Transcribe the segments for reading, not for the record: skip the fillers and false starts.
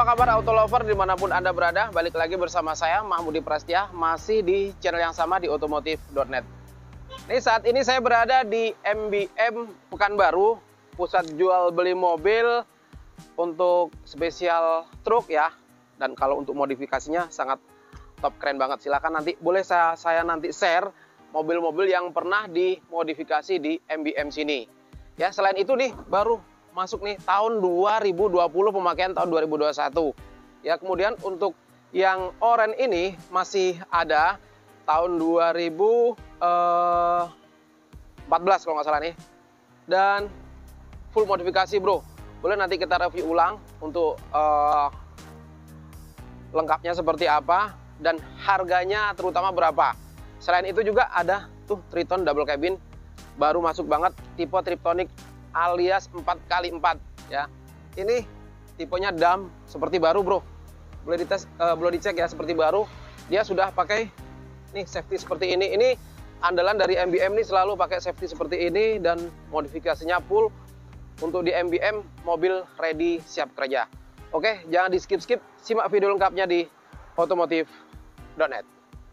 kabar auto lover dimanapun Anda berada? Balik lagi bersama saya Mahmudi Prastia, masih di channel yang sama di otomotif.net. Nih, saat ini saya berada di MBM Pekanbaru, pusat jual beli mobil untuk spesial truk ya. Dan kalau untuk modifikasinya sangat top, keren banget. Silahkan nanti boleh saya nanti share mobil-mobil yang pernah dimodifikasi di MBM sini. Ya, selain itu nih baru masuk nih tahun 2020, pemakaian tahun 2021. Ya, kemudian untuk yang oranye ini masih ada tahun 2014 kalau nggak salah nih. Dan full modifikasi, bro. Boleh nanti kita review ulang untuk lengkapnya seperti apa dan harganya terutama berapa. Selain itu juga ada tuh Triton double cabin, baru masuk banget, tipe Triptonic alias 4x4 ya. Ini tipenya dam seperti baru, bro. Boleh dites, boleh dicek ya, seperti baru. Dia sudah pakai nih safety seperti ini. Ini andalan dari MBM nih, selalu pakai safety seperti ini dan modifikasinya full. Untuk di MBM mobil ready siap kerja. Oke, jangan di skip-skip, simak video lengkapnya di otomotif.net.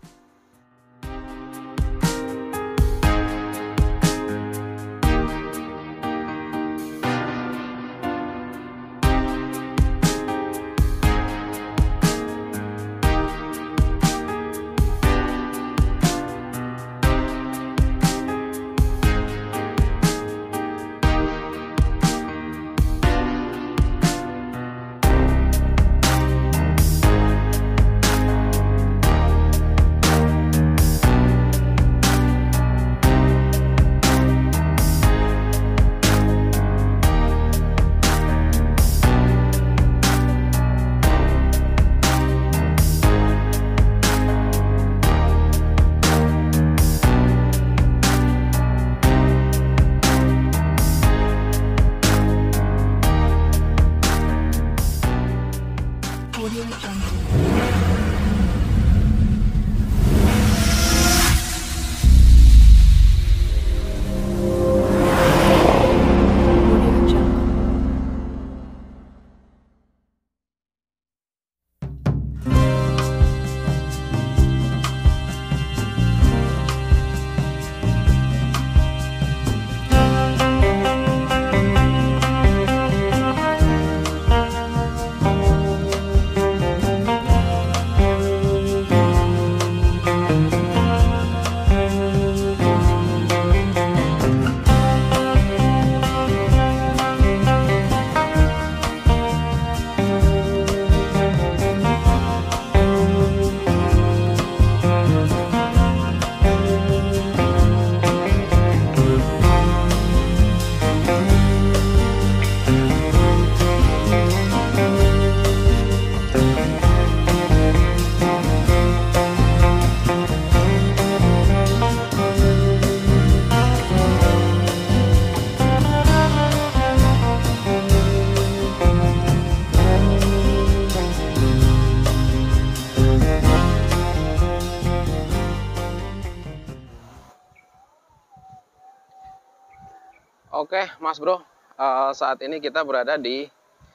Oke, Mas Bro, saat ini kita berada di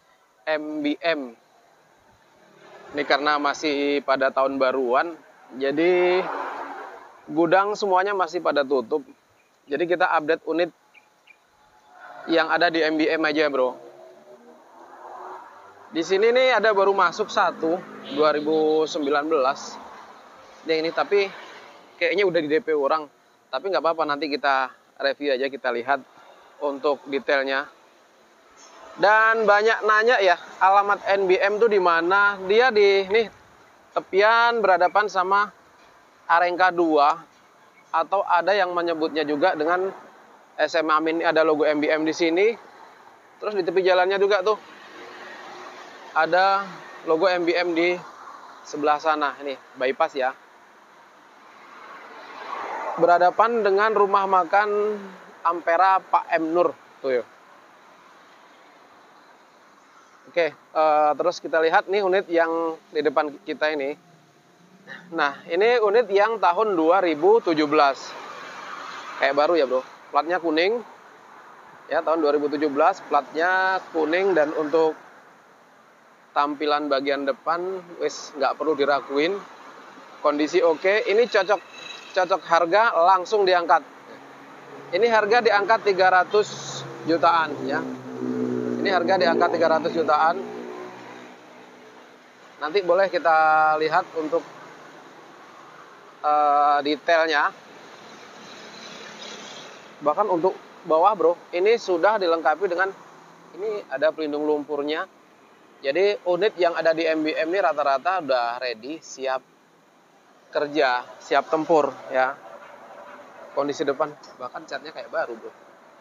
MBM. Ini karena masih pada tahun baruan, jadi gudang semuanya masih pada tutup. Jadi kita update unit yang ada di MBM aja, Bro. Di sini nih ada baru masuk satu 2019. Ini tapi kayaknya udah di DP orang. Tapi nggak apa-apa, nanti kita review aja, kita lihat untuk detailnya. Dan banyak nanya ya, alamat MBM tuh di mana? Dia di nih tepian berhadapan sama Arengka 2, atau ada yang menyebutnya juga dengan SMA Amin. Ada logo MBM di sini. Terus di tepi jalannya juga tuh ada logo MBM di sebelah sana. Ini bypass ya. Berhadapan dengan rumah makan Ampera Pak M Nur tuh ya. Oke, terus kita lihat nih unit yang di depan kita ini. Nah, ini unit yang tahun 2017. Kayak baru ya, Bro. Platnya kuning. Ya, tahun 2017, platnya kuning. Dan untuk tampilan bagian depan wis nggak perlu diraguin, kondisi oke. Ini cocok harga, langsung diangkat. Ini harga diangkat 300 jutaan ya. Ini harga diangkat 300 jutaan. Nanti boleh kita lihat untuk detailnya. Bahkan untuk bawah bro, ini sudah dilengkapi dengan, ini ada pelindung lumpurnya. Jadi unit yang ada di MBM ini rata-rata udah ready, siap kerja, siap tempur ya. Kondisi depan bahkan catnya kayak baru bro.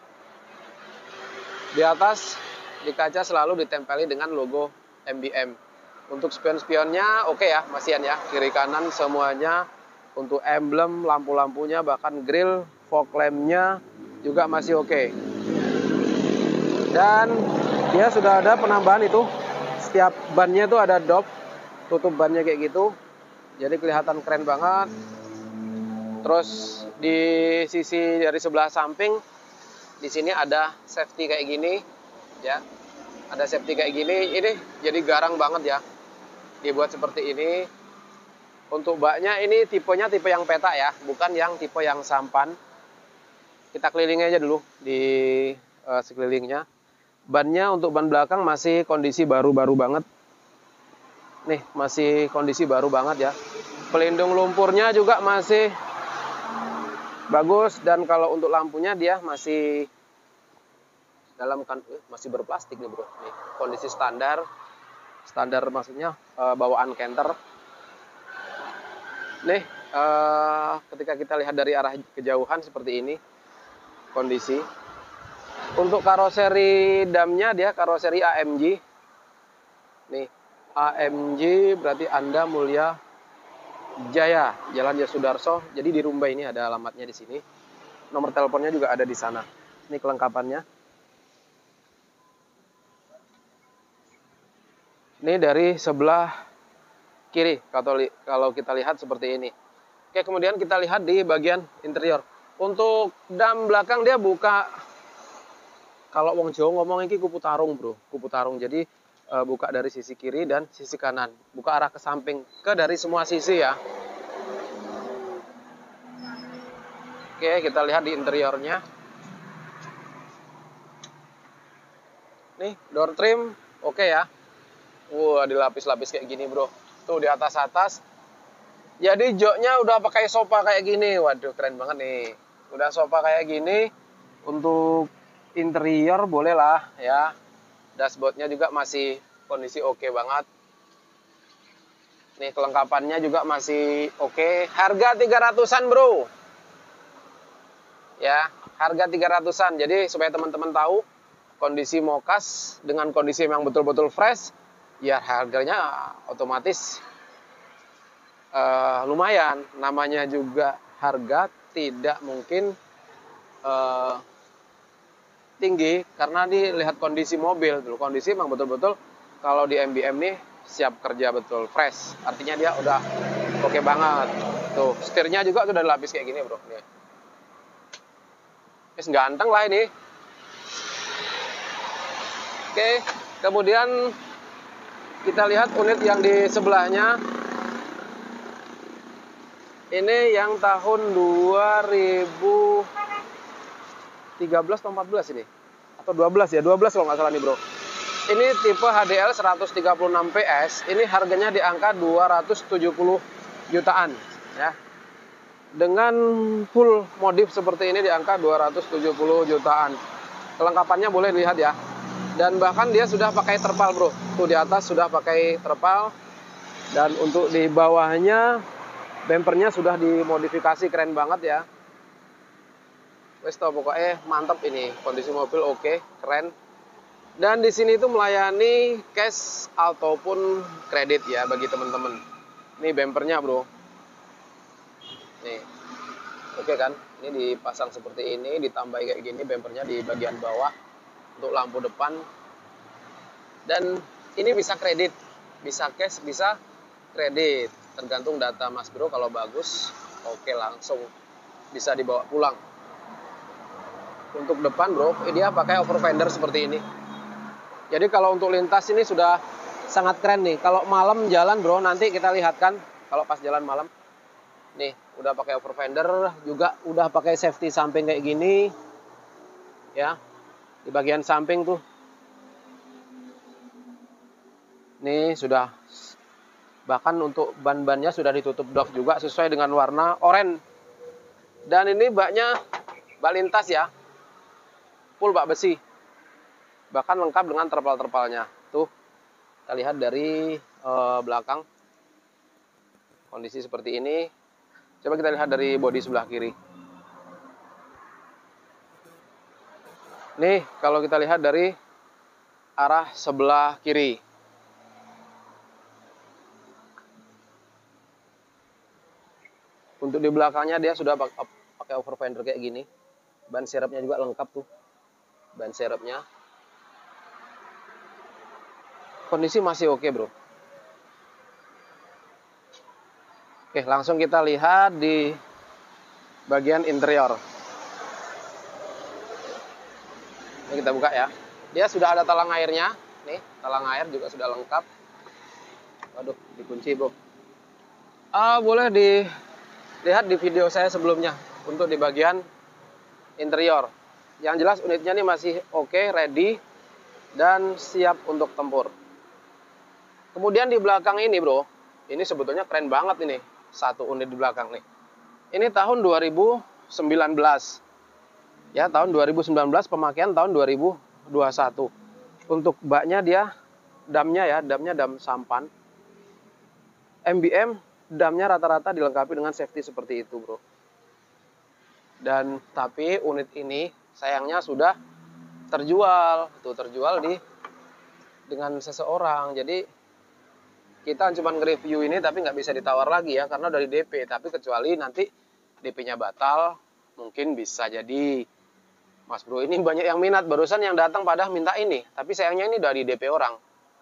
Di atas di kaca selalu ditempeli dengan logo MBM. Untuk spion-spionnya oke ya, masihan ya, kiri kanan semuanya. Untuk emblem, lampu-lampunya, bahkan grill, fog lamp-nya juga masih oke. Dan dia sudah ada penambahan itu, setiap bannya itu ada dop, tutup bannya kayak gitu. Jadi kelihatan keren banget. Terus di sisi dari sebelah samping, di sini ada safety kayak gini, ya. Ada safety kayak gini. Ini jadi garang banget ya. Dibuat seperti ini. Untuk baknya ini tipenya tipe yang peta ya, bukan yang tipe yang sampan. Kita keliling aja dulu di sekelilingnya. Bannya untuk ban belakang masih kondisi baru-baru banget. Nih, masih kondisi baru banget ya. Pelindung lumpurnya juga masih bagus, dan kalau untuk lampunya dia masih dalam masih berplastik nih bro. Nih, kondisi standar maksudnya bawaan Canter. Nih, ketika kita lihat dari arah kejauhan seperti ini kondisi. Untuk karoseri damnya dia karoseri AMG. Nih, AMG berarti Anda Mulia Jaya, Jalan Yosudarso. Jadi di Rumbai ini ada alamatnya di sini. Nomor teleponnya juga ada di sana. Ini kelengkapannya. Ini dari sebelah kiri kalau kita lihat seperti ini. Oke, kemudian kita lihat di bagian interior. Untuk dam belakang dia buka, kalau wong Jawa ngomong ini kupu tarung bro, kupu tarung. Jadi buka dari sisi kiri dan sisi kanan, buka arah ke samping, ke dari semua sisi ya. Oke, kita lihat di interiornya. Nih, door trim oke ya. Wah, dilapis-lapis kayak gini bro. Tuh di atas-atas. Jadi joknya udah pakai sofa kayak gini. Waduh, keren banget nih. Udah sofa kayak gini. Untuk interior boleh lah ya. Dashboardnya juga masih kondisi oke banget. Nih, kelengkapannya juga masih oke. Harga 300-an bro. Ya, harga 300-an. Jadi supaya teman-teman tahu kondisi mokas dengan kondisi yang betul-betul fresh, ya harganya otomatis lumayan. Namanya juga harga tidak mungkin tinggi karena dilihat kondisi mobil. Kondisi memang betul-betul kalau di MBM nih siap kerja betul, fresh. Artinya dia udah oke banget. Tuh, setirnya juga sudah dilapis kayak gini bro. Nih. Ganteng lah ini. Oke, kemudian kita lihat unit yang di sebelahnya. Ini yang tahun 2013 atau 14 ini. Atau 12 ya, 12 kalau nggak salah nih bro. Ini tipe HDL 136 PS. Ini harganya di angka 270 jutaan ya. Dengan full modif seperti ini di angka 270 jutaan. Kelengkapannya boleh dilihat ya. Dan bahkan dia sudah pakai terpal bro. Tuh di atas sudah pakai terpal. Dan untuk di bawahnya bempernya sudah dimodifikasi, keren banget ya. Wes tau pokoknya mantap ini. Kondisi mobil oke, keren. Dan di sini itu melayani cash ataupun kredit ya bagi teman-teman. Ini bempernya bro. Nih, oke kan? Ini dipasang seperti ini, ditambah kayak gini bempernya di bagian bawah untuk lampu depan. Dan ini bisa kredit, bisa cash, bisa kredit, tergantung data Mas Bro. Kalau bagus, oke langsung bisa dibawa pulang. Untuk depan bro, dia pakai over fender seperti ini. Jadi kalau untuk lintas ini sudah sangat keren nih. Kalau malam jalan bro, nanti kita lihat kan kalau pas jalan malam. Nih, udah pakai over fender, juga udah pakai safety samping kayak gini. Ya. Di bagian samping tuh. Nih sudah, bahkan untuk ban-bannya sudah ditutup doff juga sesuai dengan warna oranye. Dan ini baknya bak lintas ya. Full bak besi. Bahkan lengkap dengan terpal-terpalnya. Tuh, kita lihat dari belakang. Kondisi seperti ini. Coba kita lihat dari bodi sebelah kiri. Nih, kalau kita lihat dari arah sebelah kiri. Untuk di belakangnya dia sudah pakai over fender kayak gini. Ban serepnya juga lengkap tuh. Ban serepnya. Kondisi masih oke bro. Oke, langsung kita lihat di bagian interior. Ini kita buka ya. Dia sudah ada talang airnya. Nih, talang air juga sudah lengkap. Waduh, dikunci bro. Boleh dilihat di video saya sebelumnya untuk di bagian interior. Yang jelas unitnya ini masih oke, ready, dan siap untuk tempur. Kemudian di belakang ini bro, ini sebetulnya keren banget ini. Satu unit di belakang nih. Ini tahun 2019. Ya, tahun 2019, pemakaian tahun 2021. Untuk baknya dia damnya ya, damnya dam sampan. MBM damnya rata-rata dilengkapi dengan safety seperti itu, bro. Dan tapi unit ini sayangnya sudah terjual, tuh terjual dengan seseorang. Jadi kita cuma nge-review ini tapi nggak bisa ditawar lagi ya karena dari DP. Tapi kecuali nanti DP-nya batal, mungkin bisa jadi. Mas bro, ini banyak yang minat. Barusan yang datang pada minta ini, tapi sayangnya ini dari DP orang.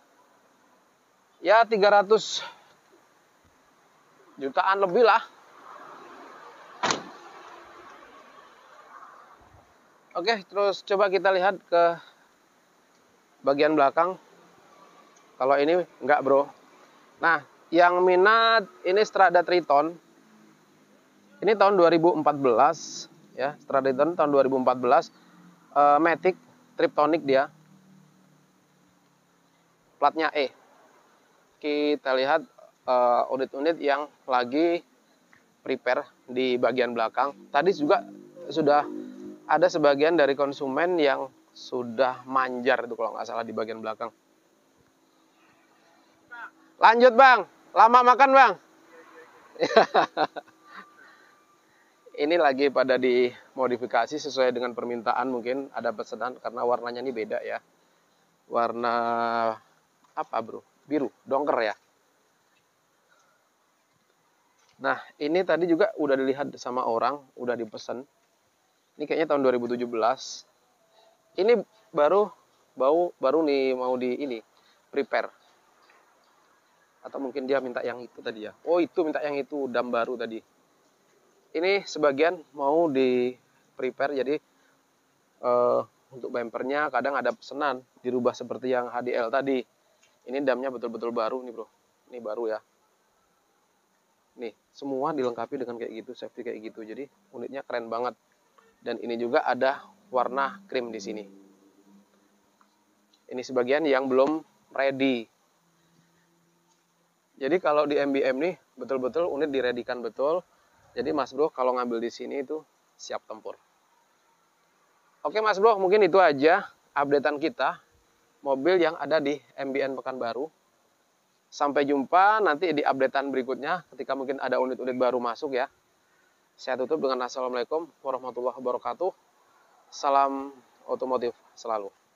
Ya 300 jutaan lebih lah. Oke, terus coba kita lihat ke bagian belakang. Kalau ini enggak bro. Nah, yang minat ini Strada Triton. Ini tahun 2014 ya, Strada Triton tahun 2014. Matic Triptonic dia. Platnya E. Kita lihat unit-unit yang lagi prepare di bagian belakang. Tadi juga sudah ada sebagian dari konsumen yang sudah manjar itu kalau nggak salah di bagian belakang. Lanjut bang, lama makan bang. Ini lagi pada dimodifikasi sesuai dengan permintaan, mungkin ada pesanan karena warnanya ini beda ya. Warna apa bro? Biru, dongker ya. Nah ini tadi juga udah dilihat sama orang, udah dipesan. Ini kayaknya tahun 2017. Ini baru nih mau prepare. Atau mungkin dia minta yang itu tadi ya. Oh itu minta yang itu, dam baru tadi. Ini sebagian mau di prepare jadi untuk bumpernya kadang ada pesanan dirubah seperti yang HDL tadi. Ini damnya betul-betul baru nih bro. Ini baru ya. Nih semua dilengkapi dengan kayak gitu, safety kayak gitu. Jadi unitnya keren banget. Dan ini juga ada warna krim di sini. Ini sebagian yang belum ready. Jadi kalau di MBM nih betul-betul unit diredikan betul. Jadi Mas Bro kalau ngambil di sini itu siap tempur. Oke Mas Bro, mungkin itu aja updatean kita mobil yang ada di MBN Pekanbaru. Sampai jumpa nanti di updatean berikutnya ketika mungkin ada unit-unit baru masuk ya. Saya tutup dengan Assalamualaikum warahmatullahi wabarakatuh. Salam otomotif selalu.